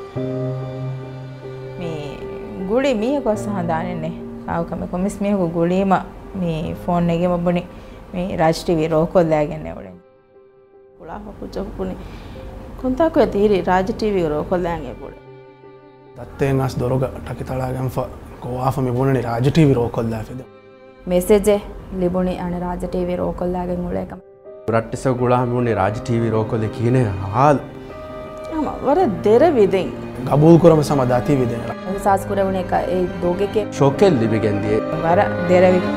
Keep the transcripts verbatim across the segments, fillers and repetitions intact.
me guli me ko sahandane ne aw kame komis me ko gulima me phone nege mabuni me Raj T V roko lagenne ulen kula hokujo puni konta ko tiri Raj T V roko lange bule datten as doroga takitala ganfa ko afa me bunani Raj T V roko lafede message libuni ane Raj T V roko lagen ulekam rattisa gula muni Raj T V roko le kine hal ama wara dere vidin qabul kurama sama dati vidin saas kurawune ka e doge ke shokel libigendi wara dere vi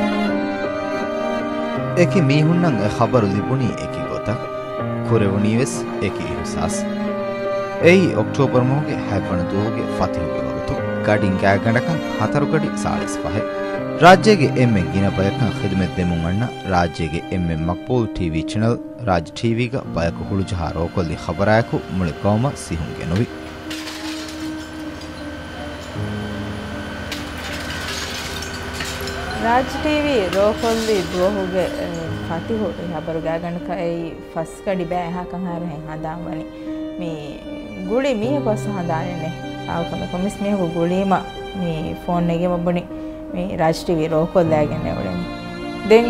eki mihunnan e khabaru libuni eki gota kurewunives eki ihsas ei october moge habana doge fatihuge wagutu gadin gaaganakan hataru gadi salis pahe rajyege emme gina bayakan khidmat demun anna rajyege emme maqbul T V channel Raj T V ga bayaku hulu jaha rokolli khabarayaku muli qawma sihunge novi Raj T V rokolli duohuge fatihu habaru gaganaka ei fas kadi ba ha kan har hen hadamani me guli me ko sahandane ne aw kame komis me ko gulima me phone nege mabuni me Raj T V roko lagenne ulen den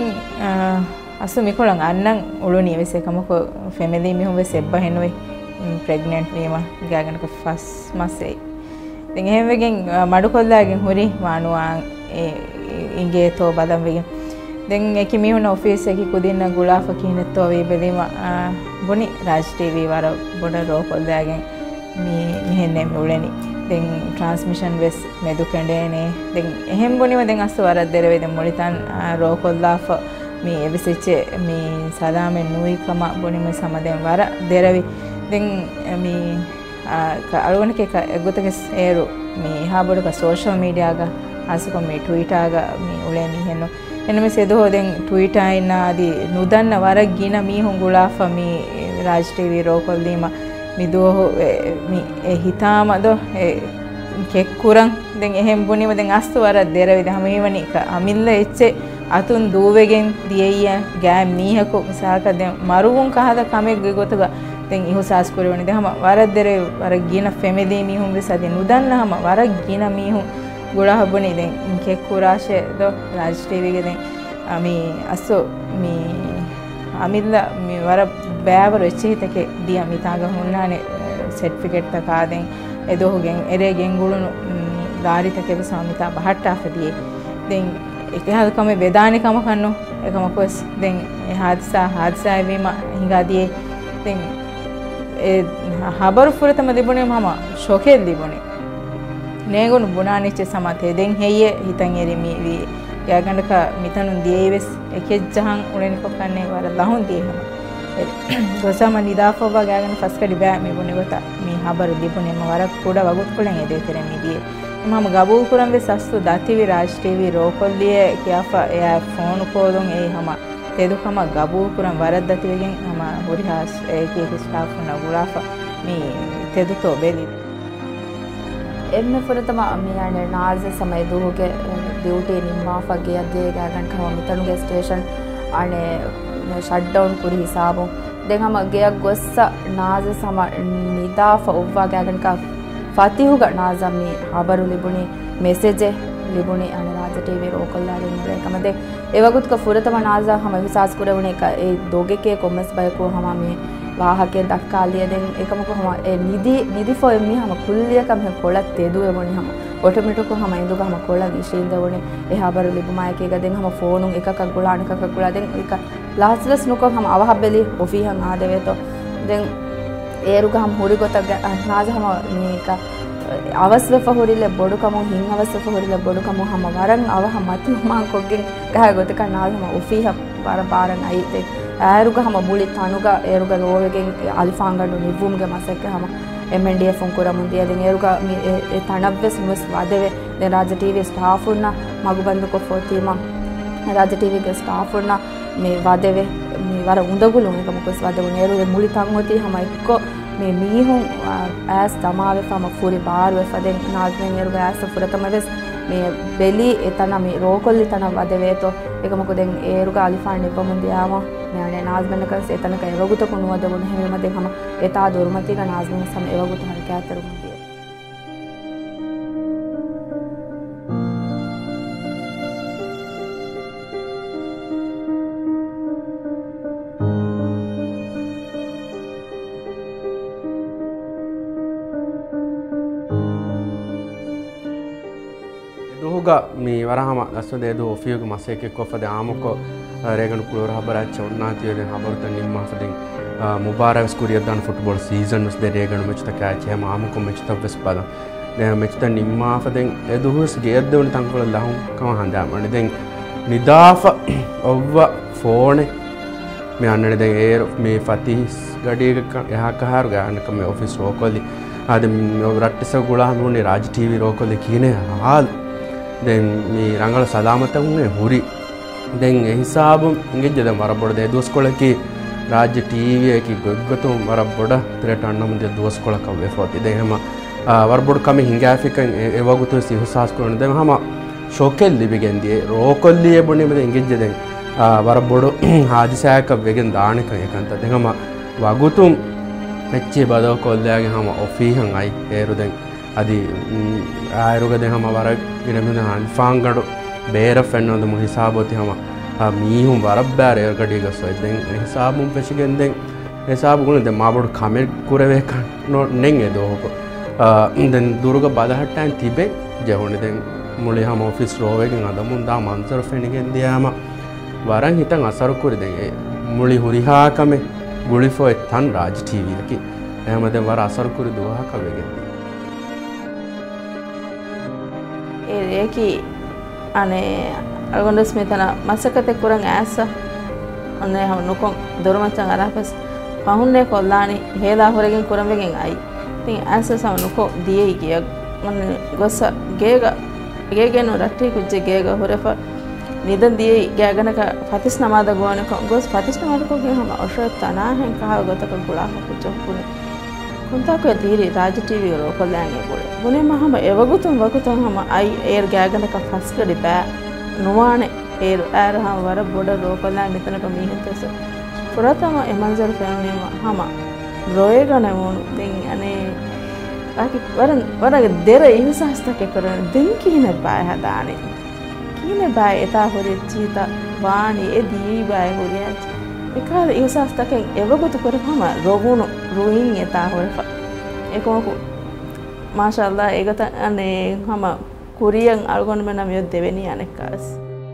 asu mikolan annan uluni wese kamako family mi home sebba henoi pregnant wema gaganaka first masei den ehemegen madu kollagen hori wanuwa e inge to badam wegen den eki mi hona office eki kudinna gulafa kinetto we bedima boni Raj T V wara boda roko lagen mi mihenne uleni den transmission wes medu kendene den ehem boniwa den asu wara derwe den molitan roko lafa me eviseche me salame nui kama bonima samaden wara deravi den me ka algonake ka egotake eru me habodu ka social media ga asuko me twitter ga me ule mi henno enme sedo den twitter ina adi nudanna wara gina mi hungulafa me Raj T V rokol dima mi do mi e hitama do e kekkuran den ehem bonima den astu wara deravi den hamewani ka amilla ecche atun duwegen diyeyya gෑ mihako misaka den marugun kahada kamegge gotuga den ihusas kurewani den hama waraddere war gina family mihun besade nudanna hama war gina mihun gula habuni den kekkurashe do Raj T V ge den ami aso mi amilla mi war bෑවර එච්චිතකේ දිය මිතාග හොන්නane certificate taka den edohugen eregen gulunu garitake be samita bahatta fadiye den ekahal kame vedani kama kanno ekama kos den e hadisa hadisa evima hingadiye den e habaru furatama dibune mama shoke dibune negonu bunaniche samate den heye hitan eri mi wi yagandaka mitanun dieves ekejjahan uleni kokkanne wala lahun diehama gosama nidafoba gagan faskadi ba me bune gota mi habaru dibune ma wara kuda wagut kulen ede tere mi die mama gabul kuram ve sastu dativi Raj T V rokolliye kiafa ya phone kodon e hama tedu kama gabul kuram warad dativegen hama hori has e ke staff na gulafa mi tedu to beli emme furatama mi ane naaz samay duge duty nimma fage ade gagan kama mitanuge station ane shutdown kuri hisabo den hama geyak gossa naaz sama nidafa ubwa gagan ka fatihuga nazami habaru libuni message libuni ane Raj T V rokollage nure kamade ewagut ka furatama naza hama hisas kurewune ka e doge ke comments bay ko hama me wahake dakkaliya den ekamako hama e nidi nidi fo emmi hama kulliya kam he kolat tedu eboni hama automatic ko hama induga hama kola gishinda woni e habaru libuma ke ga den hama phone un ekaka gulana ekaka gula den eka lastless nuko hama awahabeli ofi han adeve to den ඒරුග හම් හොරි ගොතක් නාජ හම මේක අවස්ව ෆහොරිල බොඩු කම හින් අවස්ව ෆහොරිල බොඩු කම හම වරන් අව හම මති මං කොගෙන් ගහ ගොතක නාජ හම ඔෆී හම් බාර බාර නයිත ඒරුග හම බුලි තනුග ඒරුග රෝවෙගෙන් අල්ෆාංගඩු නිවුම්ගේ මසක හම M N D F උන් කරමුන් දිය දෙන ඒරුග මේ තනබ්බස් මුස් වදෙවෙ දැන් රාජ T V ස්ටාෆ් උන්න මගු බන්දු කො ෆෝතිම රාජ T V ගේ ස්ටාෆ් උන්න මේ වදෙවෙ මේ වර උඳගුලු එක මොකස් වදෙවුන ඒරුගේ මුලි තන් හොති හම එක්ක මේ මීහුන් ඇස් තමාවේ ෆම ෆුරි බාර් වෙ ෆදෙන් නාග්නෙන් ඒරුගේ ඇස් ෆුරතම වෙස් මේ බෙලි එතන මේ රෝකොල්ලි තන වදෙවේතෝ එක මොකද දැන් ඒරුගේ අලිෆාන් නිපමුන් දියාම මේ අනේ නාග්මන කස් එතන කය වගුත කොනුවද වුන හැම දෙකම එතා දුර්මතික නාග්මන සම ඒ වගුත හරි කෑතරු මුදිය eduhuga mi warahama asode edu ofiyuga maseke kofade amuko reganu kulora habara chonnatiye den habaruta nimma faden mubarak skuriyadan football season us de reganu mechta catch hema amuko mechta vespada den mechta nimma faden eduhus geeddewni tankola lahum kama handa mane den nidafa ovva phone me annane den air me fatis gadiga eha kaharu ganaka me office rokoli ade me rattisa gula hamune raj tv rokoli kine hal den me rangala salamatunne huri den e hisabum ingejja den waraboda de doskolaki raj tv ki goggotum waraboda threat annamunde doskolaka we foti den hema waraboda kame hingafikan e wagutu si husas korne den hama shokel libigendi rokolli ebune me ingejja den waraboda hadisaka wegen daaneka ekanta den hama wagutum pecce badaw kollage hama ofihan ai eruden adi ayruga de hama warak ginamuna han fangadu bera fennondu mu hisaboti hama mihum warabbare ergadiga so den hisabum peshigen den hisab gun de mabodu comment kurave kan no nen edoko den duruga badahattan tibe jehone den muli hama office rowegen adamun da mansar fenigen diyama waran hitan asar kuri den muli huriha kame gulifo tan raj tv laki ehmade war asar kuri duha kavege e eki ane algondes metana masakate kurang asa anne ham nukon dormachan arafas pahunne kollani hela horegen kuramegen ai tin asa sa nuko diye giya anne gossa gega gege no ratti kujje gega horefa nidan diye gaganaka fatis namada goane ko gos fatis namada ko ge hama osho tana hen ka gotaka gula ha kuchokune kunta ko diri raj tv ro ko lange gole bune mahama evagutum vagutum hama ai air gaganaka faskadi ba nuwane air air ha wara boda ro ko lange tanaka mihintes puratama emanzar family hama roega namunu den ane aki waran waraga dera ihsastake koran den kine ba hadane kine bay eta hore chita waani edi bay hore ekala ihsas taken evagotu korama robunu ruin eta hore ekoku mashallah egata ane hama kuriyan algon menam yod deveni anekas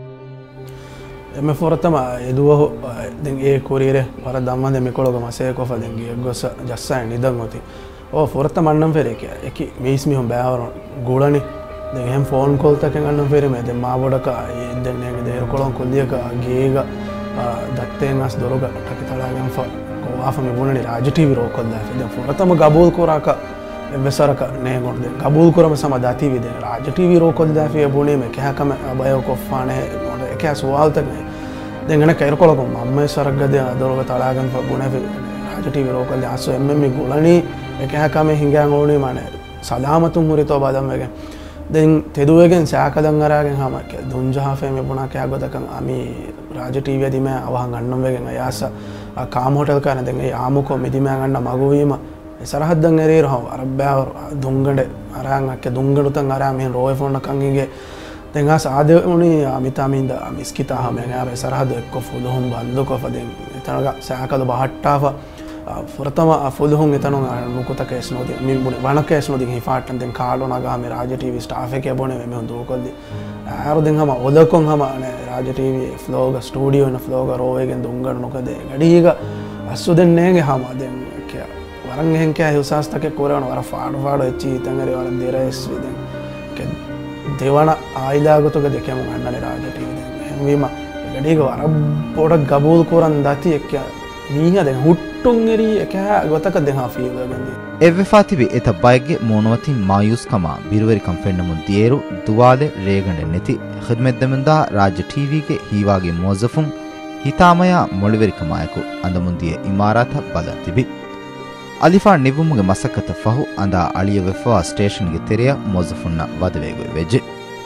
emme foratama eduwa den e kurire para damande mekologa mase ko fa den ge gosa jassa nidan oti o foratama annam fere ke eki meismi hom baawar gulani den hem phone call taken annam fere me den ma bodaka den nege der kolon kolliyaka geega datten as doroga takitalagen fa ko afa me bunani raj tv ro kolla den foratama gabul koraka evesaraka ne gonde gabul korama sama dati vide raj tv ro kolla fe bune me kha kama bayo ko fane ekya sawal tak den gana kair kolako mamme saragade doroga talagen fa bune fe raj tv ro kolla aso emme gulani ekha kama hingan oni mane salamatum murito badam wegen den teduwegen saakadan aragen hama ke dunjaha fe me buna ke agodakan ami raj tv adime awahan annam wegen ayasa kaam hotel kana den e amuko medime ganna maguwima sarahaddan ereero ha arabbaw dungande aranga ke dungadu tan ara men roe phone kan inge den as ade uni amitaminda miskita ha men ara sarahad ekko fulhum bandu ko faden etanaga saakadu bahattafa පුරතම ෆුල්හුන් එතනු නුකුතක එස්නෝදි මින් බුනේ වණක එස්නෝදි හි ෆාට්ටන් දෙන් කාලෝ නගා මේ රාජ TV staff එකේ බොනේ මේ හොඳ කොල්ලි ආරෝ දෙන් හම ඔලකොන් හම නේ රාජ ටීවී ෆ්ලෝග ස්ටුඩියෝ න ෆ්ලෝග රෝවෙගෙන් දුංගන නොකද ගඩීග අස්සු දෙන්නේගේ හම දෙන් කිය වරන් එහෙන් කිය හුසාස්තක කොරවන වර ෆාඩ ෆාඩ එච්චි තංගරේ වර දෙරස් විදෙන් කෙ දෙවන ආයිලාගතක දෙකම ගන්නනේ රාජ ටීවී දෙන් එහෙන් වීම ගඩීග වර පොඩ ගබූල් කොරන් දති එක්ක මීහා දැන් ಹುಟ್ಟುಂ ಎರಿ ಎಕಾ ಗೊತಕ ದೆಹಾ ಫೀಲ್ ಗಂದಿ ಎವ್ವೆ ಫಾತಿಬಿ ಎತ ಬೈಗೆ ಮೋನವತಿ ಮಾಯೂಸ್ ಕಮಾ ಬಿರುವರಿ ಕಂಫೆನ್ನ ಮುಂದಿಯೇರು ದುವಾಲೆ ರೇಗಂಡೆ ನೆತಿ ಖಿದ್ಮತ್ ದೆಮಂದಾ ರಾಜ್ಯ ಟಿವಿ ಗೆ ಹೀವಾಗೆ ಮೋಜಫುಂ ಹಿತಾಮಯ ಮೊಳಿವೆರಿ ಕಮಾಯಕು ಅಂದ ಮುಂದಿಯ ಇಮಾರಾತ ಬಲತಿಬಿ ಅಲಿಫಾ ನಿವುಮುಗೆ ಮಸಕತ ಫಹು ಅಂದ ಅಳಿಯ ವೆಫಾ ಸ್ಟೇಷನ್ ಗೆ ತೆರೆಯ ಮೋಜಫುನ್ನ ವದವೆಗು ವೆಜೆ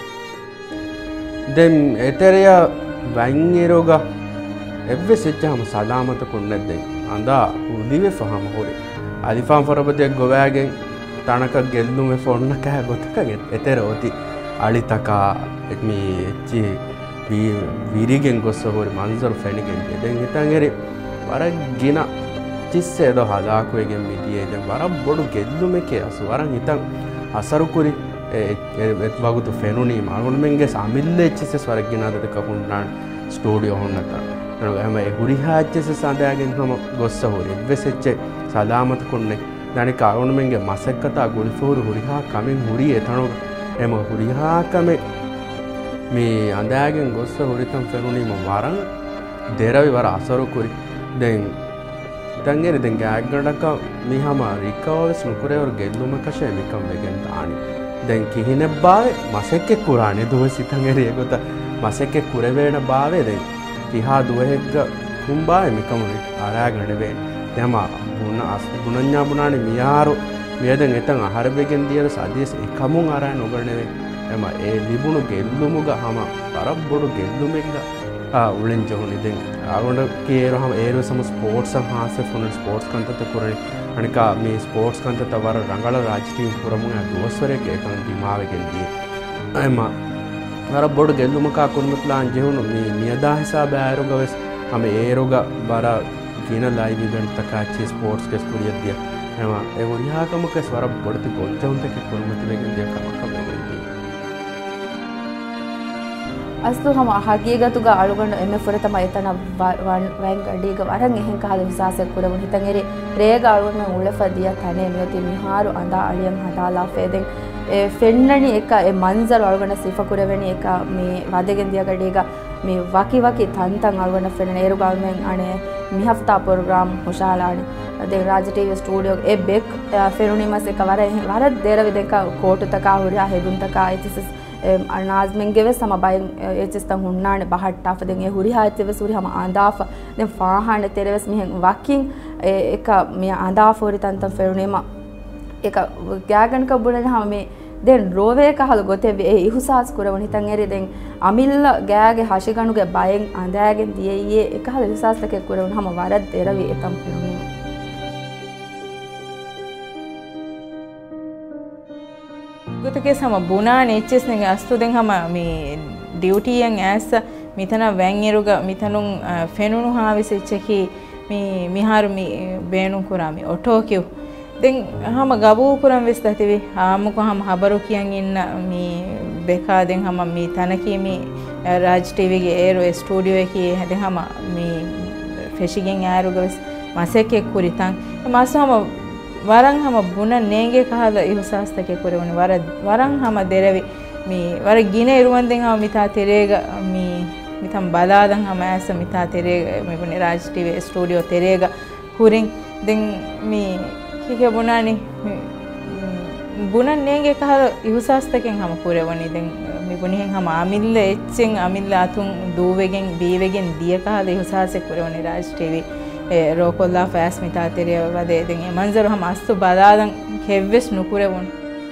ದೆಂ ಎತೆರೆಯ ವಂಗಿರೋಗ ಎವ್ವೆ ಸೆಚ್ಚಹಮ ಸಲಾಮತ ಕೊಂಡದ್ದೆ ಅಂದ ಉಲಿವೆ ಫಹಮ ಹೋರಿ ಅಲಿಫಾನ್ ಫರಬದೆ ಗೋವಾಗೆ ತಣಕ ಗೆಲ್ಲುಮೆ ಫೋನ್ನ ಕಹ ಗೊತ್ತಕಗೆ ಎತೆರೋತಿ ಅಳಿತಕ ಎಟ್ಮಿ ಎಚ್ಚಿ ವಿ ವಿರಿಗೆನ್ ಗೊಸ್ಸ ಹೋರಿ ಮಂಜರ್ ಫೆನಿಗೆನ್ ದೆನ್ ಹಿತಂಗೆರಿ ವರ ಗಿನ ಚಿಸ್ಸೆ ದೋ ಹಲಾಕುವೆಗೆ ಮಿದಿಯೆ ದೆನ್ ವರ ಬೊಡು ಗೆಲ್ಲುಮೆಕೆ ಅಸು ವರ ಹಿತಂ ಅಸರು ಕುರಿ එත් වගුතු ෆෙනුනී මාගුණුමෙන්ගේ සමිල්ලෙච්චෙස වරක්ගෙනද කකුන්නාන් ස්ටෝඩියෝ හොන්නත හැම හුරිහාච්චෙස සඳයාගෙන් හම ගොස්ස හුරි එවෙසෙච්චේ සදාමත කොන්නේ දැනි කාගුණුමෙන්ගේ මසක්කතා ගොලිෆෝරු හුරිහා කමින් හුරි එතනු එම හුරිහාකමේ මේ අඳයාගෙන් ගොස්ස හුරිතම් ෆෙනුනීම වරන් දෙරවි වර අසරුකුරි දැන් තංගෙරි දැන් ගෑග්ගඩක මිහම රිකවස් නුකුරේවර ගෙල්ලුම කෂේ මිකම් වෙගෙන් තානි දැන් කිහිනෙ බාවේ මසෙක්කෙ කුරානේ දුව සිතංගෙරි එගොත මසෙක්කෙ කුරවේන බාවේ දැන් කිහා දුවෙහෙග්ග කුම්බාවේ මිකම ආරාගඩ වේ දැම බුණ අස් බුණඤ්ඤා බුණානි මියාරු වේදෙන් එතන් ආහාරබෙගෙන් දියර සදීස් එකමුන් ආරා නොගණනේ එම ඒ ලිබුණු ගෙල්ලුමුග හම පරබ්බොඩු ගෙල්ලුමෙග්ග උලෙන් ජොහුනි දැන් ආගොඩ කේරහම ඒරු සම ස්පෝර්ට්ස් හාස ෆොන ස්පෝර්ට්ස් කන්තත කුරණි අනිකා මේ ස්පෝර්ට්ස් කන්තත වර රංගල රාජ් ටීම් පුරමුණ දුවස්වරයක එකන් දිමාවෙගෙන් දී එම වර බොඩ ගෙල්ලුමක කුරුමත්ලාන් ජෙහුණු මේ මියදා හිසාබ ආරුගවස් අම ඒරුග බර කින ලයිව් ඉවෙන්ට් තකාචි ස්පෝර්ට්ස් කෙස් කුරියද්දිය එම ඒ වරියාකමක ස්වර බොඩති කොල්චොන්තක කුරුමති වෙගෙන් දිය කමක වෙගෙන් දී අස්තු හම හගියගතුග අලුගන්න එම ෆොරතම එතන වෑන් ගඩීග වරන් එහෙන් කහල විසාසයක් කුරවුන් හිතන්ගෙරි රේග අලුගන්න උලෆදිය තනේ මියති මිහාරු අඳා අලියම් හදාලා ෆේදෙන් ඒ ෆෙන්නනි එක ඒ මන්සර් අලුගන්න සිෆ කුරවෙනි එක මේ වදගෙන් දිය ගඩීග මේ වකි වකි තන්තන් අලුගන්න ෆෙන්න ඒරු ගල්මෙන් අනේ මිහෆ්තා ප්‍රෝග්‍රෑම් හොෂාලානි දෙ රාජ ටීවී ස්ටුඩියෝ ඒ බෙක් ෆෙරුනිමස් එක වර වර දෙරවි දෙක කෝටු තකා හුරියා හෙදුන් තකා ඉතිස් අනාස්මෙන්ගෙවෙ සමබයින් එච්චස්තන් හුන්නානේ බහට්ටාෆ දෙන් ඒ හුරිහා එච්චෙවෙ සුරි හම ආඳාෆ දැන් ෆාහානේ තෙරෙවස් මිහෙන් වකින් එක මිය ආඳාෆ හොරි තන්තන් ෆෙරුනේම එක ගෑගන් කබුලන හම මේ දැන් රෝවේ කහල ගොතේ ඒ ඉහුසාස් කුරවන හිතන් එරි දැන් අමිල්ල ගෑගේ හෂිගණුගේ බයෙන් ආඳාගෙන් දියේ එකහල ඉහුසාස් ලකේ කුරවන හම වරද දෙරවි එතම් ෆෙරුනේ ගොතකේ සම බුණානේ එච්චස් නෙගේ අස්තු දෙන් හම මේ ඩියුටියෙන් ඇස්ස මිතන වැන් ඉරුග මිතනුන් ෆෙනුණු හාවිසෙච්චකි මේ මිහාරු මේ බේණු කුරාමි ඔටෝ කිව් දැන් හම ගබූ කුරම් වෙස් දතිවි ආමුක හම හබරු කියන් ඉන්න මේ බෙකා දැන් හම මේ තනකී මේ රාජ් ටීවී ගේ ඒරෝ ස්ටුඩියෝ එකේ හැදෙන් හම මේ ෆෙෂිගෙන් ආරුග වෙස් මාසෙකේ කුරිතන් මාසම වරන් හම බුණ නේගේ කහල ඉහුසාස්තකේ කුරවනි වර වරන් හම දෙරවි මේ වර ගින ඉරුවන් දෙන් හම මිතා තෙරේග මේ මිතම් බලාදන් හම ඇස මිතා තෙරේග මේ බුනේ රාජ් ටීවී ස්ටුඩියෝ තෙරේග හුරින් දැන් මේ කික බුණානි බුණ නේගේ කහල ඉහුසාස්තකෙන් හම කුරවනි දැන් මේ බුණෙන් හම අමිල්ල එච්චෙන් අමිල්ල අතුන් දූවෙගෙන් බීවෙගෙන් දිය කහල ඉහුසාසෙ කුරවනි රාජ් ටීවී रोकोल्ला फैस मिता तेरे वदे देंगे मंजर हम अस्तु बदादं केव्वेस नुकुरे वुन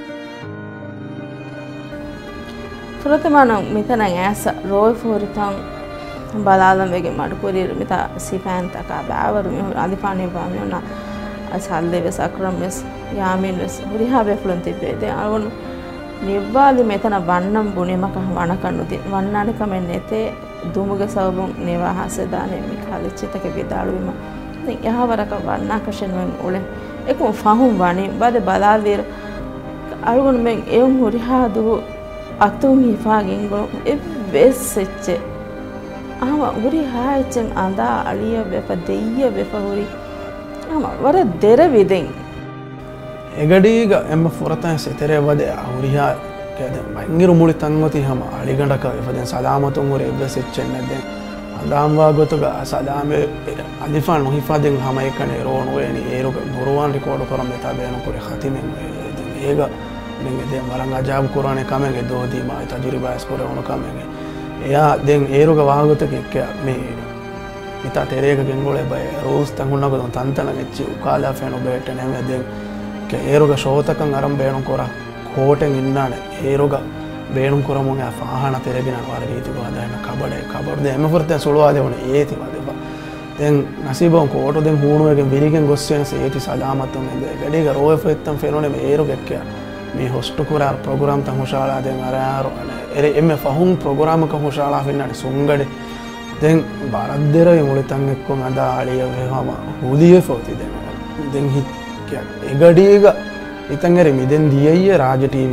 फुरतमान मितना ऐस रोय फोरितं बदादं वेगे मडकुरी मिता सिफान तका बावर मे आदिपाने बामेना असal देवे सकरम वेस यामिन वेस हुरिहा बेफुलन तिबे दे अवन නිබ්බාලි මෙතන වන්නම් බුණෙමක වණකනුති වන්නාන කමෙන් නැතේ දුමුග සවබුන් නේවා හසදානේ මේ කාලෙච්චතක විදාළුවම ඉතින් යහවරක වන්නාකෂන් වන් උලේ එකම ෆහුම් වනේ බද බලාදීර අරුගුන් මෙන් එම් හුරිහා දු අතුම් හිෆාගෙන් ගො එබ්බෙස්සෙච්ච ආම හුරිහා එච්චන් අඳා අලිය වෙප දෙයිය වෙප හුරි ආම වර දෙර විදෙන් එගඩීග එම ෆොරතන් සෙතරේ වද හුරිහා කැද මංගිරු මුලි තන්වති හම අලිගඩක එපදෙන් සලාමතුන් උර එබ්බෙස්සෙච්චෙන් නැදෙන් අදාම්වා ගොතුග සදාමේ අලිෆාන් මොහිෆාදෙන් හම එකනේ රෝන් වේනි ඒරුක බුරුවන් රිකෝඩ් කරම් මෙතා බේන කුරේ ඛතිමෙන් ඒග නෙගේ දෙන් වරන් අජාබ් කුරානේ කමෙන්ගේ දෝදී මා තජරිබාස් කුරේ වුණ කමෙන්ගේ එයා දෙන් ඒරුක වාහගොතක එක්ක මේ මිතා තෙරේක ගෙන්ගොලේ බය රෝස් තංගුණක දොන් තන්තන ගෙච්චි උකාලා ෆේනෝ බේට නෙමෙ දෙන් ඒරුග ශෝතකන් අරම් බේණු කොර කෝටෙන් ඉන්නානේ ඒරුග බේණු කොරමුගේ ආහන තෙරගෙන වර රීති ගාදාන කබඩේ කබඩ දෙම ෆර්ත සුළුවාදේ වනේ ඒති වදේපා දැන් නසීබෝන් කෝටෝ දැන් හුණුවගෙන් විරිගෙන් ගොස්සෙන් ඒති සලාමතුන් නේ ගඩේග රෝයෆ් එත්තම් ෆේනෝනේ මේ ඒරුග එක්ක මේ හොස්ට් කුරා ප්‍රෝග්‍රෑම් තම හොෂාලා දැන් අර ආරෝ එරෙ එමෙ ෆහුම් ප්‍රෝග්‍රෑම් එක හොෂාලා ෆින්නානේ සුංගඩේ දැන් බාරද්දරේ මුලිතන් එක්කම අදා ආලිය වේවම හුලියේ ෆෝති දැන් දැන් හි එගඩීග ඉතන්ගර මිදෙන් දියය රාජ ටීවීගේ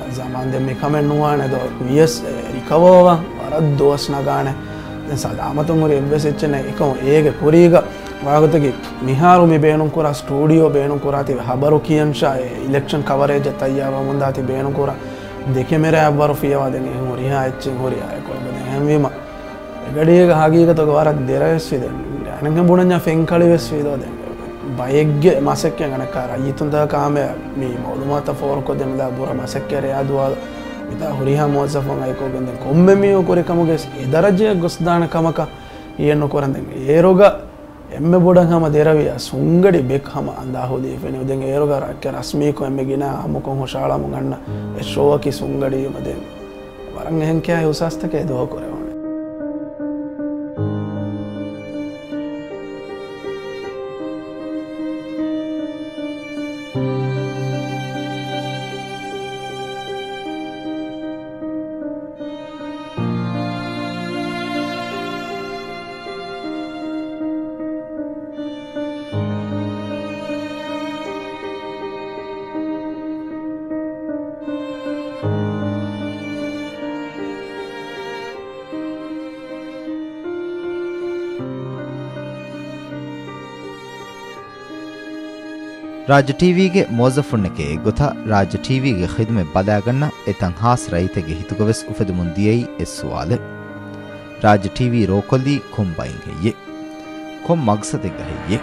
zaman de me kamen nuane do yes recover warad dos nagane den salamatu muri embesechne ekon ege kuriga wagotagi miharu me beenun kora studio beenun korati habaru kiyansha election coverage tayyawa mundati beenun kora deke mere abbaru fiyawa den e hori ha echen hori ay ko den hemwima gadiga hagiga to warad deres vide ananga bunanya fenkali wes vido den bayegge masekke ngana kara yitunda kame mi maulumata for ko den da bura masekke re adwa ita horiha muwazzafon ay ko den komme mi okore kamuge e daraje gosdana kamaka yenno koranden eroga emme bodan hama derawiya sungadi bek hama anda hodi fene den eroga rakke rasmi ko emme gina amukon hoshala mu ganna e show ki sungadi maden waran hen kya usastake do kore ರಾಜ್ಯ ಟಿವಿಗೆ ಮೋಜಫುನ್ನಕೆ ಗೊತ್ತ ರಾಜ್ಯ ಟಿವಿಗೆ ಖಿದ್ಮೆ ಬದಾಗನ್ನ ಎತಂ ಹಾಸ್ ರೈತೆಗೆ ಹಿತುಗವೆಸ್ ಉಫೆದು ಮುಂದಿಯೈ ಎಸ್ಸುವಾಲೆ ರಾಜ್ಯ TV ರೋಕೊಲ್ಲಿ ಕೊಂಬೈಂಗೆಯೆ ಕೊಂ ಮಗ್ಸದೆಗಹೆಯೆ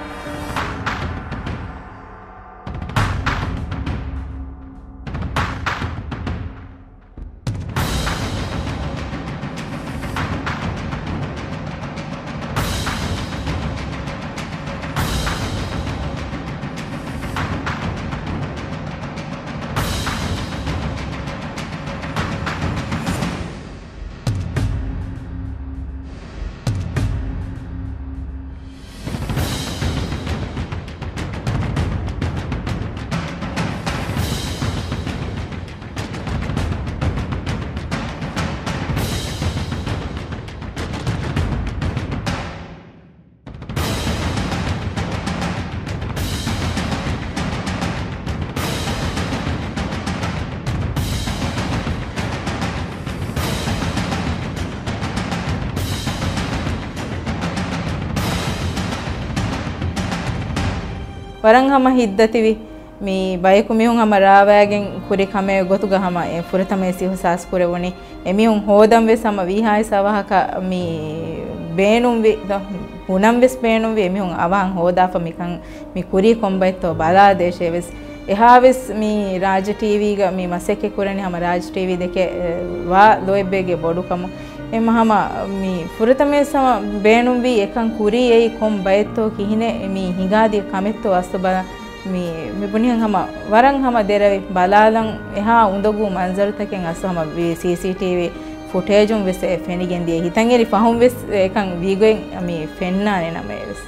Varanga ಹಮ ಹಿದ್ದತಿವಿ me ಬಯಕು ಮಿಹುಂ ಹಮ ರಾವಾಗೆನ್ ಕುರಿ ಕಮೆ ಗೊತುಗ ಹಮ ಎ ಫುರತಮೆ ಸಿಹು ಸಾಸ್ ಕುರೆವನಿ ಎಮಿಹುಂ ಹೋದಂ ವೆಸ್ ಹಮ ವಿಹಾಯ ಸವಹಕ ಮೀ ಬೇನುಂ ವಿ ಹುನಂ ವೆಸ್ ಬೇನುಂ ವಿ ಎಮಿಹುಂ ಅವಹಂ ಹೋದಾಫ ಮಿಕಂ ಮಿ ಕುರಿ ಕೊಂಬೈತೋ ಬಾಲಾದೇಶೆ ವೆಸ್ ಎಹಾವೆಸ್ ಮೀ ರಾಜ ಟಿವಿಗ ಮೀ ಮಸೆಕೆ ಕುರನಿ ಹಮ ರಾಜ ಟಿವಿ ದೆಕೆ ವಾ ಲೋಯೆಬ್ಬೆಗೆ ಬೊಡುಕಮ එම හම මී ෆුරතමේ සම බේනුම් වී එකන් කුරී එයි කොම් බයත්තෝ කිහිනේ මී හිඟාදී කමෙත්තෝ අස්ත බල මී මිබුනියන් හම වරන් හම දෙරවි බලාලන් එහා උඳගු මන්සරතකෙන් අස්ස හම සී සී ටී වී ෆුටේජුම් වෙස් ෆෙනිගෙන් දී හිතන් එරි ෆහුම් වෙස් එකන් වීගොෙන් මී ෆෙන්නානේ නමේ වෙස්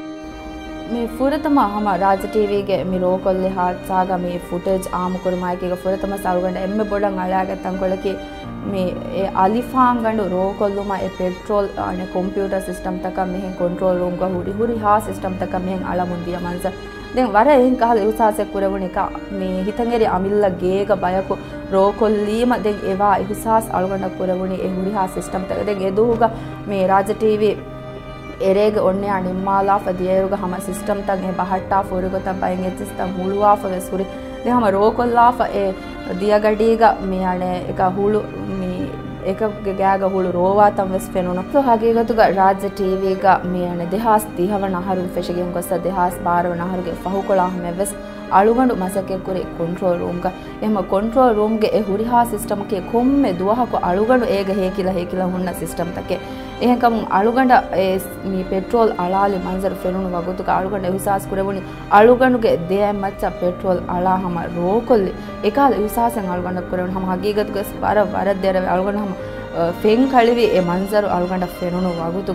මේ ෆුරතම හම රාජ ටීවීගේ මි රෝකොල්ලි හාත්සාග මේ ෆුටේජ් ආමු කුරුමායිකේක ෆුරතම සල්ගඬ එම්මෙ බොඩන් අලාගත්තන් කොලකි මේ ඒ අලිෆාන් ගඬු රෝකොල්ලුම ඒ පෙට්‍රෝල් අනේ කම්පියුටර් සිස්ටම් තක මෙහෙන් කන්ට්‍රෝල් රූම් ග හුරි හුරි හා සිස්ටම් තක මෙහෙන් අලමුන්දිය මන්ස දැන් වර එහෙන් කහල උසාසෙක් කුරවුණ එක මේ හිතන්ගෙරි අමිල්ල ගේක බයකු රෝකොල්ලීම දැන් ඒවා ඉහුසාස් අලගඬ කුරවුණි ඒ හුරි හා සිස්ටම් තක දැන් ඒ දුහුග මේ රාජ ටීවී එරේග ඔන්නේ අනිම්මාලා ෆදියරුග හම සිස්ටම් තක් ඒ බහට්ටා ෆෝරුගත බයෙන් ඒ සිස්ටම් මුළුවා ෆවස් හුරි දැන් හම රෝකොල්ලා ෆ ඒ දියගඩීග මේ අනේ එක හුළු මේ එක ගෑග හුළු රෝවා තම් වෙස් පෙනුන તો හගීගතුග රාජ්‍ය ටීවීග මේ අනේ දෙහස් තිහව නහරු ෆෙෂගෙන් ගොස්ස දෙහස් බාරව නහරුගේ ෆහුකොලා මෙවස් අලුගඬු මසකේ කුරේ කන්ට්‍රෝල් රූම් ක එහෙම කන්ට්‍රෝල් රූම් ගේ ඒ හුරිහා සිස්ටම් කේ කොම්මෙ දුවහක අලුගඬු ඒග හේ කියලා හේ කියලා හුන්න සිස්ටම් තකේ එහෙකම් අලුගඬ ඒ මේ පෙට්‍රෝල් අලාලි මන්සර් ෆෙනුන වගතුක අලුගඬ විසාස් කුරවුනි අලුගඬුගේ දෙයම් මච්ච පෙට්‍රෝල් අලාහම රෝකොල්ලි ඒකාල විසාසෙන් අලුගඬ කුරවුන හම හගීගතුක වර වර දෙර අලුගඬ හම ෆෙන් කලිවි ඒ මන්සර් අලුගඬ ෆෙනුන වගතුක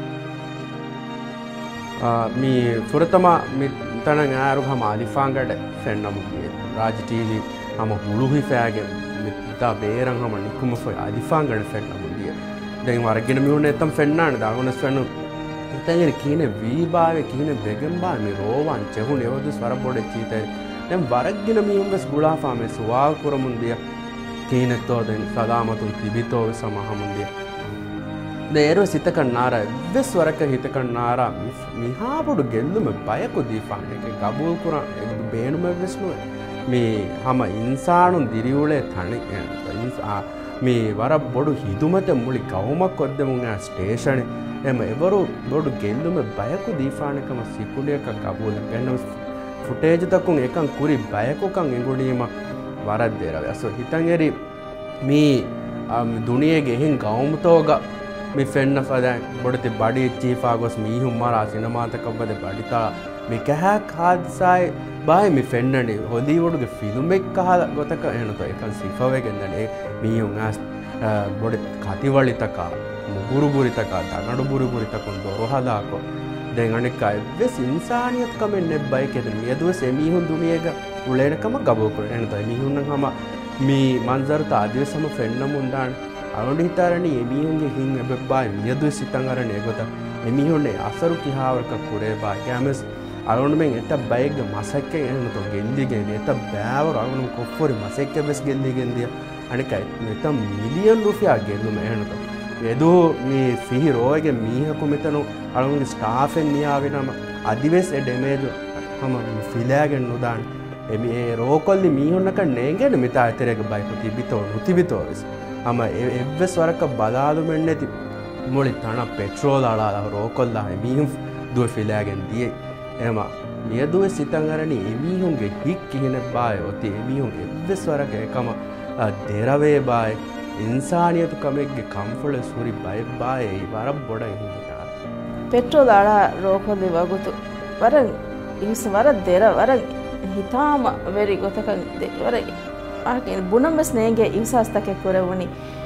මේ ෆුරතම තන යාරු හම අලිෆාංගඩ ෆෙන්නම රාජ ටීවී හම හුළුහි ෆෑගෙන් මිතා බේරන් හම නිකුම ෆොයි අලිෆාංගඩ ෆෙන්නම දිය දැන් වරගෙන මියුන එතම් ෆෙන්නාන දාගොනස් ෆෙන්නු තැන්ගෙන කීනේ වීබාවේ කීනේ බෙගම්බා මේ රෝවන් චෙහුන එවදු ස්වර බොඩ චීතේ දැන් වරගෙන මියුන්ගස් ගුලාෆා මේ සුවා කුරමුන් දිය කීනෙත්තෝ දැන් සලාමතුන් තිබිතෝ සමහමුන්දිය දේරු සිතකන්නාර වෙස් වරක හිතකන්නාර මිහාපොඩු ගෙල්ලුම බයකු දීපාන එක ගබූල් කුරා බේනුම වෙස්නුව මේ හම ඉන්සානුන් දිරිවුලේ තනි මේ වර බොඩු හිදුමත මුලි කවුමක් කොද්දමුන් ස්ටේෂන් එම එවරු බොඩු ගෙල්ලුම බයකු දීපානකම සිකුඩියක ගබූල පෙන්නු ෆුටේජ් තකුන් එකන් කුරි බයකුකන් එඟුණීම වරක් දේරව අසො හිතන් එරි මේ දුනියගේ හින් ගවුමතෝග මේ ෆෙන්න ෆදන් බොඩති බඩි චීෆාගොස් මීහුම් මරා සිනමාතකබ්බද බඩිතා මේ කැහක් හාදසායි බායි මේ ෆෙන්නනේ හොලිවුඩ්ගේ ෆිල්ම් එක කහ ගොතක එනතෝ එකන් සිෆවෙගෙන්දනේ මීහුම් ආස් බොඩ කතිවලිතක මුගුරුබුරිතක දනඩුබුරිබුරිතකුන් දොරහදාකෝ දැන් අනෙක් අය වෙස් ඉන්සානියත් කමෙන් නෙබ්බයි කෙදෙන මියදුවස් එමීහුන් දුනියක උලේනකම ගබෝ කර එනතෝ මීහුන් නම් හම මේ මන්සරත ආදිවසම ෆෙන්නමුන් දාන අරුණි හිතාරණි එමිහුන්ගේ හින් එබ්බායි මියදුවේ සිතන් අරනේ ගොත එමිහුන්නේ අසරු කිහාවරක කුරේ බා කැමස් අරුණුමෙන් එත බයිග් මසක්කේ එනතෝ ගෙල්ලිගේ එත බෑවර අරුණු කොෆොරි මසක්කේ බස් ගෙල්ලිගෙන් දිය අනිකයි මෙත මිලියන් රුපියා ගෙල්ලුම එනතෝ එදෝ මේ ෆිහි රෝයගේ මීහකු මෙතනු අරුණුගේ ස්ටාෆෙන් නියාවෙනම අදිවෙස් එ ඩැමේජ් හම ෆිලෑගෙන් නුදාන එමි ඒ රෝකොල්ලි මීහුන්නක නේගෙන මෙතා ඇතරේක බයිකු තිබිතෝ නුතිබිතෝ අම එව්වෙස් වරක බලාලුමෙන් නැති මොලි තන පෙට්‍රෝල් අලාලා රෝකොල්ලා එමීහුම් දුව ෆිලෑගෙන් දියේ එම මියදුවේ සිතන් අරණි එමීහුන්ගේ හික් කිහින බාය ඔති එමීහුන් එව්වෙස් වරක එකම දෙරවේ බාය ඉන්සානියතු කමෙක්ගේ කම්ෆොල සුරි බය බාය වර බොඩ හිතා පෙට්‍රෝල් අලා රෝකොල්ලි වගුතු වර ඉස් වර දෙර වර හිතාම වෙරි ගොතක වර ආකේ බුනම්ස් නේගේ ඉවසස්තකේ කරවුනි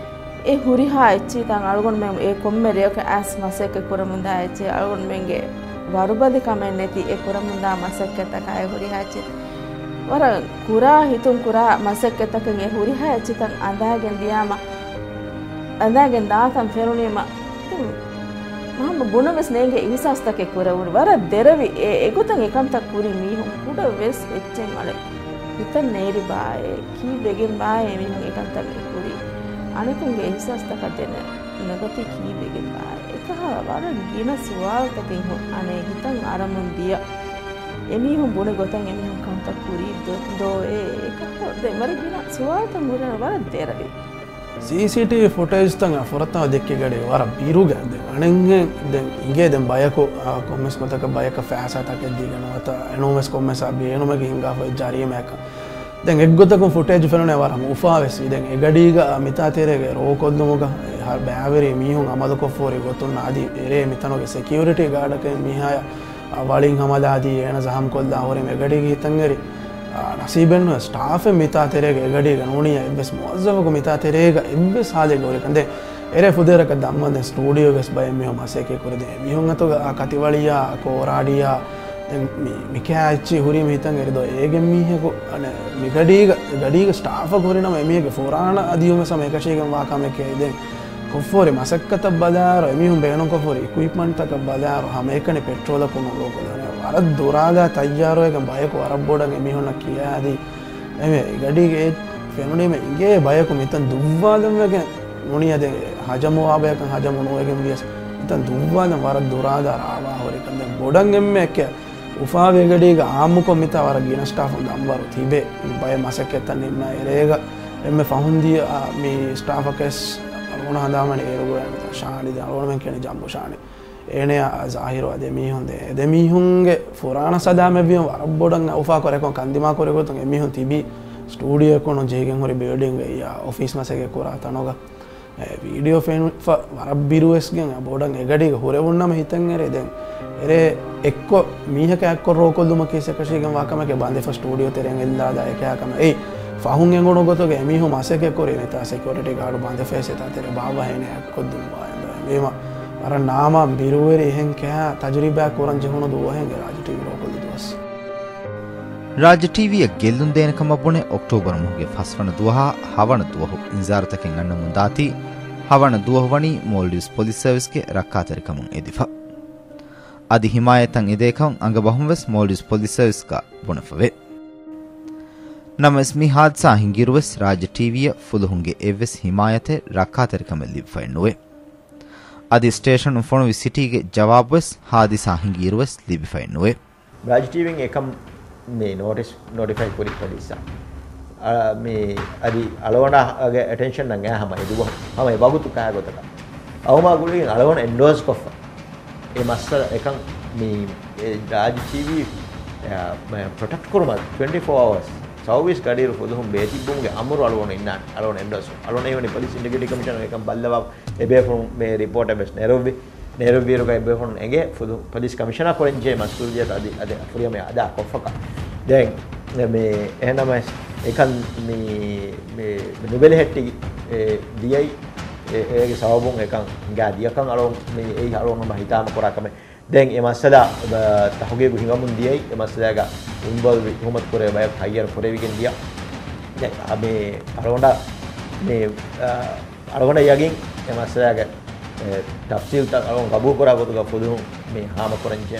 ඒ හුරිහා එච්චි තන් අලගොන් මෙ ඒ කොම්මෙරියක ඇස් මසෙක කරමුන්දා එච්චි අලගොන් මෙන්ගේ වරුබදි කමෙන් නැති ඒ කරමුන්දා මසෙක තකයි හුරිහා එච්චි වර කුරා හිතුම් කුරා මසෙක තකගේ හුරිහා එච්චි තන් අඳාගෙන් දියාම අඳාගෙන් දාතම් ෆෙරුනීම මම බුනම්ස් නේගේ ඉවසස්තකේ කරවුනි වර දෙරවි ඒ එගොතන් එකම්ත කුරි මීහුම් කුඩ වෙස් එච්චෙන් අලේ හිතන් නේරි බාය කී බෙගෙන් බාය මින් එකන් තමයි කුරි අනිකුගේ ඉස්සස්තක දෙන නගති කී බෙගෙන් බාය එක වර ගින සුවාල්තකින් හො අනේ හිතන් අරමුන් දිය එමිහුම් බුන ගොතන් එමිහුම් කන්ත කුරි දෝ ඒ එක දෙමර ගින සුවාල්ත මුරන වර දෙරවි cctv footage tanga foratawa dekke gade wara biruga de anenge den inge den bayako comments kotaka bayaka fasa take digana wata enormous comments abi enomage hinga fa jariya meka den eggotakum footage felone wara ufa wesi den egadiga mita terege rokoddumuga har baaveri mihun amadu ko fori gotun adi ere mitanoge security guard ke mihaya walin hamaladi ena zaham kolla hore megadiga hitangeri නසීබෙන් staff මිතා තෙරේග එගඩීග නෝනිය එබ්බස් මොස්සවක මිතා තෙරේග එබ්බස් හාලේ ගෝරේ කන්දේ එරේ ෆුදේරක දම්මන් ස්ටුඩියෝ ගස් බය මෙව මාසේකේ කරදේ මිහුන් අතෝ කතිවලියා කෝරාඩියා දැන් මේ මිකෑච්චි හුරි මිතන් එරිදෝ ඒගෙන් මීහෙකු අන මිගඩීග ගඩීග ස්ටාෆ් ගෝරිනම එමියගේ ෆෝරාන අදියුම සමේකෂේගම් වාකමකේ දැන් කොෆෝරි මසක්කත බදාර එමිහුන් බේනෝ කොෆෝරි ඉක්විප්මන්ට් තක බදාර හැම එකනේ පෙට්‍රෝල කොම ලෝකෝදනේ අර දොරාගා තයාරෝ එක බයකෝ අර බෝඩන් එමිහුන් කියාදී එමෙ ගඩීගේ ෆෙනුනීම ඉගේ බයකෝ මෙතන් දුව්වාදම් වගේ මොනියද හජමෝ ආබයක හජමෝ එකෙන් වියස් මෙතන් දුව්වාදම් වර දොරාගා ආවා හොරි කන්ද බෝඩන් එම්මෙ එක්ක උෆා වේගඩීග ආමුකෝ මිත වර ගින ස්ටාෆ් දම්වරු තිබේ බය මසකෙතන් නින්න එරේග එම්මෙ ෆහුන්දී මේ ස්ටාෆ් එකස් අරුණ හදාමනේ ඒරුගා ශානි දාවන මං කියන්නේ ජම්බෝ ශානි එනේ ਜ਼ਾහිරෝ දෙමිහුන් දෙ දෙමිහුන්ගේ ෆොරාන සදාම වියම් වරබ්බොඩන් උෆා කරකෝ කන්දිමා කරකෝ තන් එමිහුන් තිබි ස්ටුඩියෝ කොන ජේගෙන් හොරි බිල්ඩින් යා ඔෆිස් මාසෙක කොරා තනෝග වීඩියෝ ෆේන් වරබ්බිරුස් ගෙන් බෝඩන් එගඩිග හොරෙවුන්නම හිතන් එරේ දැන් එරේ එක්ක මීහක එක්ක රෝකොල්දුම කේසකශීගෙන් වාකමක බන්දේ ෆ ස්ටුඩියෝ තෙරෙන් එල්ලා දායකයාකම ඒ ෆහුන් එංගොන ගොතෝගේ එමිහු මාසෙක කොරේ මෙතා සිකියුරිටි ගාඩ් බන්දේ ෆේස් එතා තෙරේ බාවා හෙනේ එක්කොදුම් වායද මේම අර නාම බිරුවරි එහෙන් කෑ තජරිබා කරන් ජහුණු දුවහෙන් රාජ ටීවී රෝකොල්දි දුවස් රාජ ටීවී ගෙල්ලුන් දේනකම බොනේ ඔක්ටෝබර් මුහුගේ ෆස්වන දුවහා හවන දුවහු ඉන්සාරතකෙන් අන්න මුන්දාති හවන දුවහවනි මෝල්ඩිව්ස් පොලිස් සර්විස්ගේ රක්කාතරිකමුන් එදිෆා අදි හිමායතන් එදේකම් අංග බහුම්වස් මෝල්ඩිව්ස් පොලිස් සර්විස්කා බොනෆවේ ನಮಸ್ ಮಿ ಹಾದ್ಸಾ ಹಿಂಗಿರುವೆಸ್ ರಾಜ ಟಿವಿಯ ಫುಲುಹುಂಗೆ ಎವ್ವೆಸ್ ಹಿಮಾಯತೆ ರಕ್ಕಾತೆರಿಕಮೆ ಲಿಬ್ಫೆನ್ನುವೆ ಅದಿ ಸ್ಟೇಷನ್ ಫೋಣವಿ ಸಿಟಿಗೆ ಜವಾಬ್ವೆಸ್ ಹಾದಿಸಾ ಹಿಂಗಿರುವೆಸ್ ಲಿಬಿಫೆನ್ನುವೆ ರಾಜ ಟಿವಿಂಗ್ ಏಕಂ ಮೇ ನೋಟಿಸ್ ನೋಟಿಫೈ ಕುರಿ ಪೊಲೀಸಾ ಮೇ ಅದಿ ಅಳವಣ ಅಗೆ ಅಟೆನ್ಷನ್ ನಂಗೆ ಹಮ ಇದು ಹಮ ಬಾಗುತು ಕಾಯ ಗೊತ್ತಕ ಅವಮಾ ಗುಳಿ ಅಳವಣ ಎಂಡೋಸ್ ಕೊಫ ඒ මස්සල එකන් මේ රාජ ටීවී ප්‍රොටෙක්ට් කරනවා twenty-four hours සර්විස් ගඩිරු පොදුම් බේතිබුම්ගේ අමුරු අලවන ඉන්න අලවන එන්ඩස් අලවන ඒවනේ පොලිස් ඉන්ඩිකේටිව් කමිෂනර් එකන් බල්ලවා එබේෆොන් මේ රිපෝට් එබස් නෙරොබි නෙරොබි රුකයි එබේෆොන් එගේ පොදු පොලිස් කමිෂනර් කොරෙන්ජේ මස්තුල්දියට අද අද අපරියම අද කොෆක දැන් මේ එහෙනම එකන් මේ මේ නුබෙල හෙට්ටි දියයි ඒගේ සවබුන් එකන් ගාදියකන් අලොන් මේ ඒ අලොන් නම් හිතාම කරාකම දැන් ඒ මස්සලා තහුගේ ගුහිඟමුන් දියයි ඒ මස්සලාගා උන්බල් විහුමත් කරේ බය හයියර් පොරේවිගෙන් දියා දැන් මේ අලොන්ඩ මේ අලොන්ඩ යගින් ඒ මස්සලාගා තෆ්සීල් ත අලොන් ගබු කරා ගොතුක පොදු මේ හාම කරන්ජේ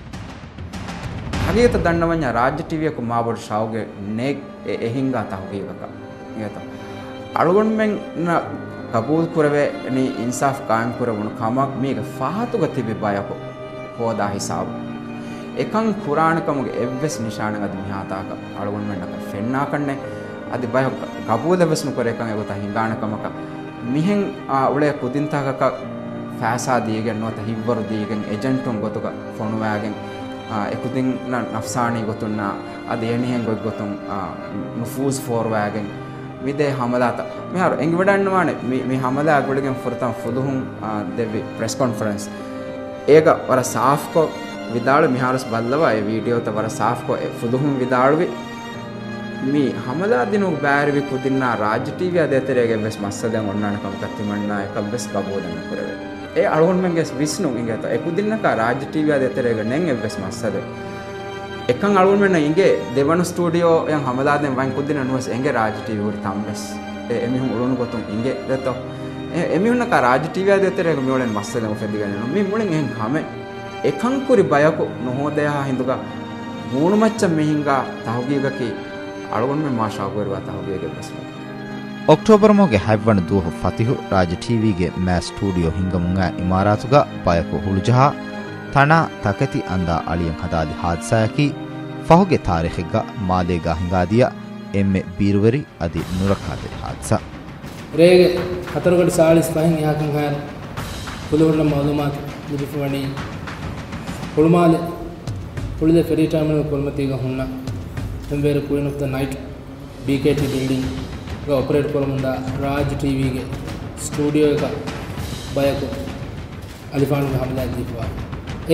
හගියත දන්නවඤ්ඤ රාජ්‍ය ටීවී එක මාබොඩ් ශාවගේ නේ එහිංගා තහුගේ එක නියත අලොන් මෙන් කබූල් කරවේ නේ ඉන්සාෆ් කායම් කරවුණු කමක් මේක ෆාහතුග තිබි බයකො හොදා හිසාව එකන් කුරාණකමුගේ එව්වස් නිශානග අද මිහාතාක අලගොන් වෙන්නක ෆෙන්නා කන්නේ අද බය කබූල් දෙවස්නු කර එකන් එගොත හිඟාණකමක මිහෙන් උලේ කුදින්තාකක ෆාසා දීගෙන නොත හිවරු දීගෙන ඒජන්ටුන් ගොතක ෆොනුවාගෙන් එකුදින් නෆ්සානී ගොතුන්නා අද එනිහෙන් ගොත් ගොතුන් නුෆූස් ෆෝර්වාගෙන් විදේ හමදාත මෙහර එංග වඩන්නවානේ මේ හමදා ගොඩගෙන් ෆොරතම් ෆුදුහුන් දෙවි ප්‍රෙස් කොන්ෆරන්ස් ඒක වර සාෆ්කෝ විදාල මිහාරස් බල්ලවා ඒ වීඩියෝ ත වර සාෆ්කෝ ෆුදුහුන් විදාලවි මේ හමදා දිනු බෑරවි කුදින්නා රාජ ටීවී අධිතරයගේ වෙස් මස්සදෙන් ඔන්නානකම් කත්තිමන්නා එක බස් බබෝදන කරවේ ඒ අලොන් මෙන්ගෙස් විස්නු ඉංගත ඒ කුදින්නක රාජ ටීවී අධිතරයගේ නෙන් එවස් මස්සද එකන් අලුන් වෙන ඉංගේ දෙවන ස්ටුඩියෝ යන් හමදාදෙන් වයින් කුදින නුවස් එංගේ රාජ ටීවී උරි තම්බස් එමිහුන් උරුණු ගොතුන් ඉංගේ දෙතෝ එමිහුන්නක රාජ ටීවී අධිතරයක මිවලෙන් මස්සදෙන් උෆෙදිගෙන මේ මුලින් එහෙන් හැම එකන් කුරි බයකු නොහොදයා හිඳුගා මූණුමච්ච මෙහිංගා තහුගීගකි අලුන් මෙ මාෂා ගොරවා තහුගීගේ බස් ಅಕ್ಟೋಬರ್ ಮೊಗೆ ಹೈವಣ ದೂಹ ಫತಿಹು ರಾಜ ಟಿವಿಗೆ ಮ್ಯಾ ಸ್ಟುಡಿಯೋ ಹಿಂಗಮುಂಗ ಇಮಾರಾತುಗ ಪಯಕು ಹುಳುಜಹ ತಣ ತಕತಿ ಅಂದ ಅಳಿಯಂ ಹದಾದಿ ಹಾದ್ಸಾಯಕಿ ಫಹುಗೆ ತಾರೀಖಿಗ ಮಾಲೇಗ ಹಿಂಗಾದಿಯ ಎಮ್ಮೆ ಬೀರುವರಿ ಅದಿ ನುರಕಾದೆ ಹಾದ್ಸಾ ರೇಗೆ ಹತರುಗಡಿ ಸಾಳಿಸ್ ಫಹಿಂ ಯಾಕಂ ಹಾರ ಕುಲುರ್ನ ಮಾಲೂಮಾತ್ ನಿರಿಫವಣಿ ಹುಳುಮಾಲೆ ಹುಳುದೆ ಫೆರಿ ಟರ್ಮಿನಲ್ ಕೊಲ್ಮತಿಗ ಹುಣ್ಣ ಎಂಬೇರೆ queen of the night BKT building operate करमुंदा राज टीवी के स्टूडियो का बयको अलिफान में हमला दीपवा ए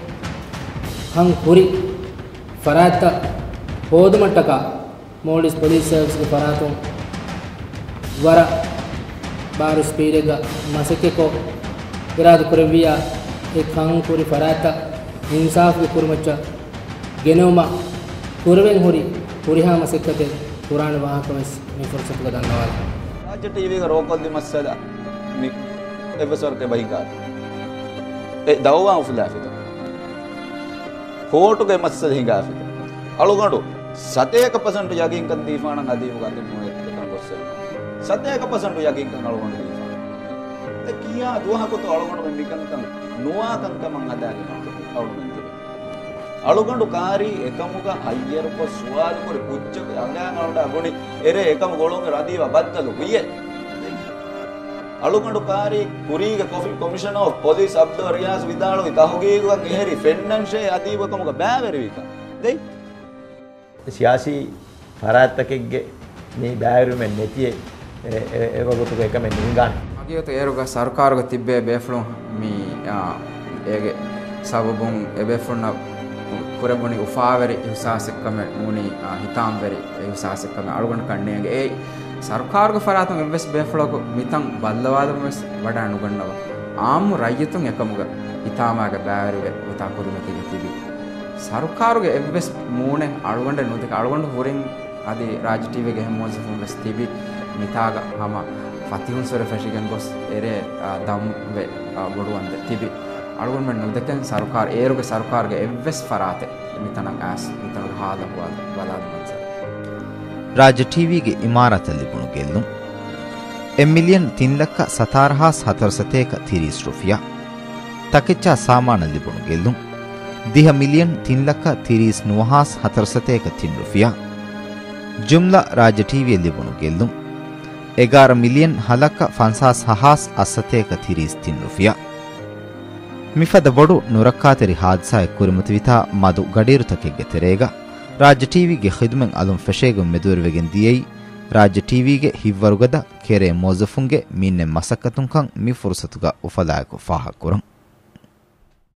हम पूरी फरात होद मटक मोलिस पुलिस सर्विस के फरातों वर बार स्पीडेगा मसके को विराद कुरविया एक हम पूरी फरात इंसाफ के कुरमच्चा गेनोमा कुरवें होरी पूरी हाँ मसकते पुराण वहाँ को मैं फुर्सत का धन्यवाद राज्य टीवी का रोक दी मसला मी एवसर के भाई का ए दावा उफला फिर फोटो के मसला ही गा फिर अलुगंडो सत्तेक परसेंट यागिंग कर दीफाना नदी होगा तो मोए लेकिन बस सत्तेक परसेंट यागिंग कर अलुगंडो दीफाना ते किया दुआ को तो अलुगंडो में मिकन तंग नुआ कंक मंगदा अलुगंडो ಅಳುಗಂಡು ಕಾರಿ ಏಕಮುಗ ಅಯ್ಯರಪ್ಪ ಸುವಾಲು ಕೊರಿ ಪುಚ್ಚ ಅಂಗಾಂಗಡ ಗುಣಿ ಎರೆ ಏಕಮ ಗೋಳಂಗ ರಾದೀವ ಬದ್ದಲು ಹುಯ್ಯೆ ಅಳುಗಂಡು ಕಾರಿ ಕುರಿಗ ಕಾಫಿ commissioner of police Abdu Riyaz ವಿದಾಳು ತಹುಗೀಗ ಗೆಹರಿ ಫೆನ್ನನ್ಶೆ ಅದೀವ ಕಮುಗ ಬ್ಯಾವೆರಿವಿಕ ದೈ ಸಿಯಾಸಿ ಫರಾತಕೆಗೆ ನೀ ಬ್ಯಾವೆರಿಮೆ ನೆತಿಯೆ ಏವಗತು ಏಕಮೆ ನಿಂಗಾನೆ ಅಗಿಯತ ಏರುಗ ಸರ್ಕಾರಗ ತಿಬ್ಬೆ ಬೇಫ್ಳು ಮೀ ಏಗೆ ಸಬಬುಂ ಎಬೆಫ್ಳುನ ಕುರಬುನಿ ಉಫಾವೆರಿ ಹಿಸಾಸಕ್ಕಮ ಮೂನಿ ಹಿತಾಂವೆರಿ ಹಿಸಾಸಕ್ಕಮ ಅಳುಗಣ ಕಣ್ಣೆಗೆ ಏ ಸರ್ಕಾರಗ ಫರಾತಂ ಎವ್ವೆಸ್ ಬೇಫಳಕ ಮಿತಂ ಬಲ್ಲವಾದ ಮೆಸ್ ವಡ ಅನುಗಣ್ಣವ ಆಮ್ ರೈಯತಂ එකමුಗ ಹಿತಾಮಾಗ ಬಾವರಿವೆ ಉತಾ ಕುರಿಮತಿಗೆ ತಿಬಿ ಸರ್ಕಾರಗ ಎವ್ವೆಸ್ ಮೂನೆ ಅಳುಗಂಡ ನುದಿಕ ಅಳುಗಂಡ ಹುರಿಂ ಅದಿ ರಾಜ್ ಟಿವಿಗೆ ಹೆಮ್ಮೋಜ ಫೋನ್ಸ್ ತಿಬಿ ಮಿತಾಗ ಹಮ ಫತಿಹುನ್ ಸರ ಫೆಶಿಗನ್ ಗೊಸ್ ಎರೆ ದಮ್ ವೆ ಗೊಡುವಂದೆ ತಿಬಿ ಅಳುಗಣ ಮೆನ್ ನುದಕನ್ ಸರ್ಕಾರ ಏರುಗೆ ಸರ್ಕಾರಗೆ ಎವ್ವೆಸ್ ಫರಾತೆ ಮಿತನಂ ಆಸ್ ಮಿತನಂ ಹಾದ ಹುವಾದ ಬಲಾದ ಮನ್ಸ ರಾಜ್ಯ ಟಿವಿಗೆ ಇಮಾರತಲ್ಲಿ ಬುಣು ಗೆಲ್ಲು ಎ ಮಿಲಿಯನ್ ತಿನ್ಲಕ್ಕ ಸತಾರಹಾಸ್ ಹತರಸತೇಕ ತಿರೀಸ್ ರುಫಿಯಾ ತಕೆಚ್ಚ ಸಾಮಾನಲ್ಲಿ ಬುಣು ಗೆಲ್ಲು ದಿಹ ಮಿಲಿಯನ್ ತಿನ್ಲಕ್ಕ ತಿರೀಸ್ ನುವಹಾಸ್ ಹತರಸತೇಕ ತಿನ್ ರುಫಿಯಾ ಜುಮ್ಲಾ ರಾಜ್ಯ ಟಿವಿಯಲ್ಲಿ ಬುಣು ಗೆಲ್ಲು ಎಗಾರ ಮಿಲಿಯನ್ ಹಲಕ್ಕ ಫನ್ಸಾಸ್ ಹಹಾಸ್ ಅಸತೇಕ ತಿರೀಸ್ ತಿನ್ ರುಫಿಯಾ ಮಿಫದ ಬೊಡು ನುರಕ್ಕಾತೆರಿ ಹಾದ್ಸಾಯ ಕುರಿಮುತಿವಿತಾ ಮದು ಗಡೀರುತಕೆಗೆ ತೆರೇಗ ರಾಜ್ಯ ಟಿವಿಗೆ ಖಿದ್ಮೆನ್ ಅಲುಂ ಫೆಶೇಗುಂ ಮೆದುರುವೆಗೆನ್ ದಿಯೈ ರಾಜ್ಯ ಟಿವಿಗೆ ಹಿವ್ವರುಗದ ಕೆರೆ ಮೋಜಫುಂಗೆ ಮೀನ್ನೆ ಮಸಕ್ಕತುಂಕಂ ಮಿ ಫುರ್ಸತುಗ ಉಫಲಾಯಕು ಫಾಹ ಕುರಂ